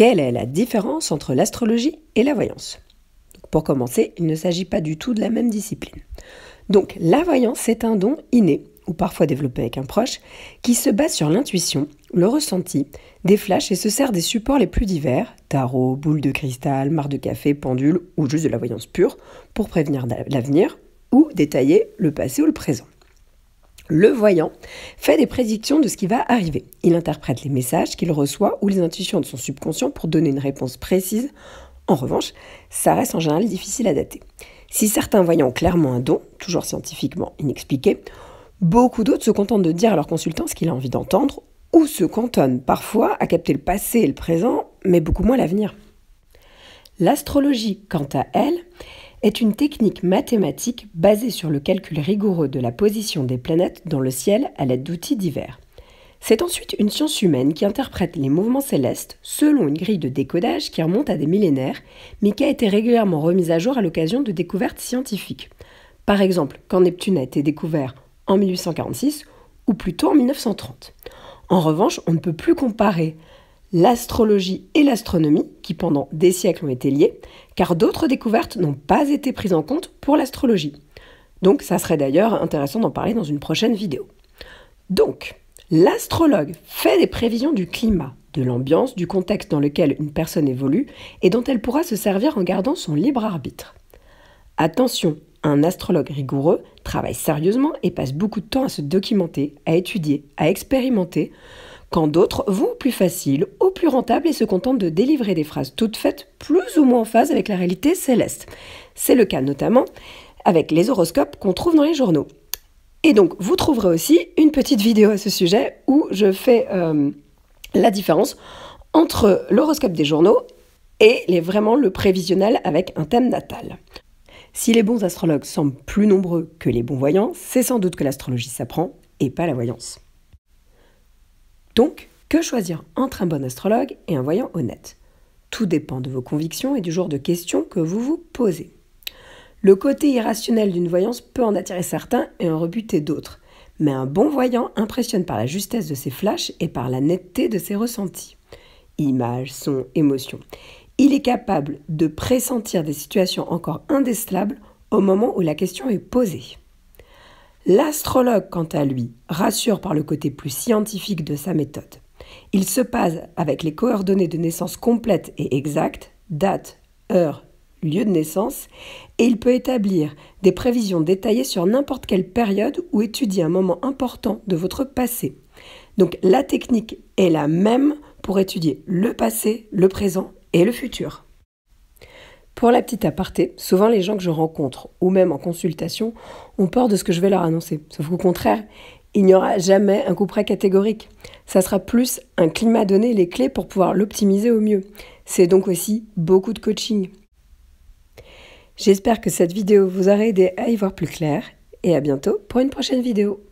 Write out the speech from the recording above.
Quelle est la différence entre l'astrologie et la voyance? Pour commencer, il ne s'agit pas du tout de la même discipline. Donc, la voyance, c'est un don inné, ou parfois développé avec un proche, qui se base sur l'intuition, le ressenti, des flashs et se sert des supports les plus divers, tarot, boule de cristal, marc de café, pendule ou juste de la voyance pure, pour prévenir l'avenir ou détailler le passé ou le présent. Le voyant fait des prédictions de ce qui va arriver. Il interprète les messages qu'il reçoit ou les intuitions de son subconscient pour donner une réponse précise. En revanche, ça reste en général difficile à dater. Si certains voyants ont clairement un don, toujours scientifiquement inexpliqué, beaucoup d'autres se contentent de dire à leur consultant ce qu'il a envie d'entendre ou se cantonnent parfois à capter le passé et le présent, mais beaucoup moins l'avenir. L'astrologie, quant à elle, est une technique mathématique basée sur le calcul rigoureux de la position des planètes dans le ciel à l'aide d'outils divers. C'est ensuite une science humaine qui interprète les mouvements célestes selon une grille de décodage qui remonte à des millénaires, mais qui a été régulièrement remise à jour à l'occasion de découvertes scientifiques. Par exemple, quand Neptune a été découvert en 1846 ou plutôt en 1930. En revanche, on ne peut plus comparer l'astrologie et l'astronomie, qui pendant des siècles ont été liées, car d'autres découvertes n'ont pas été prises en compte pour l'astrologie. Donc ça serait d'ailleurs intéressant d'en parler dans une prochaine vidéo. Donc, l'astrologue fait des prévisions du climat, de l'ambiance, du contexte dans lequel une personne évolue et dont elle pourra se servir en gardant son libre arbitre. Attention, un astrologue rigoureux travaille sérieusement et passe beaucoup de temps à se documenter, à étudier, à expérimenter, quand d'autres vont au plus facile, au plus rentable et se contentent de délivrer des phrases toutes faites plus ou moins en phase avec la réalité céleste. C'est le cas notamment avec les horoscopes qu'on trouve dans les journaux. Et donc, vous trouverez aussi une petite vidéo à ce sujet où je fais la différence entre l'horoscope des journaux et vraiment le prévisionnel avec un thème natal. Si les bons astrologues semblent plus nombreux que les bons voyants, c'est sans doute que l'astrologie s'apprend et pas la voyance. Donc, que choisir entre un bon astrologue et un voyant honnête? Tout dépend de vos convictions et du genre de questions que vous vous posez. Le côté irrationnel d'une voyance peut en attirer certains et en rebuter d'autres, mais un bon voyant impressionne par la justesse de ses flashs et par la netteté de ses ressentis. Images, sons, émotions. Il est capable de pressentir des situations encore indécelables au moment où la question est posée. L'astrologue, quant à lui, rassure par le côté plus scientifique de sa méthode. Il se base avec les coordonnées de naissance complètes et exactes, date, heure, lieu de naissance, et il peut établir des prévisions détaillées sur n'importe quelle période ou étudier un moment important de votre passé. Donc la technique est la même pour étudier le passé, le présent et le futur. Pour la petite aparté, souvent les gens que je rencontre, ou même en consultation, ont peur de ce que je vais leur annoncer. Sauf qu'au contraire, il n'y aura jamais un coup près catégorique. Ça sera plus un climat donné, les clés pour pouvoir l'optimiser au mieux. C'est donc aussi beaucoup de coaching. J'espère que cette vidéo vous aura aidé à y voir plus clair, et à bientôt pour une prochaine vidéo.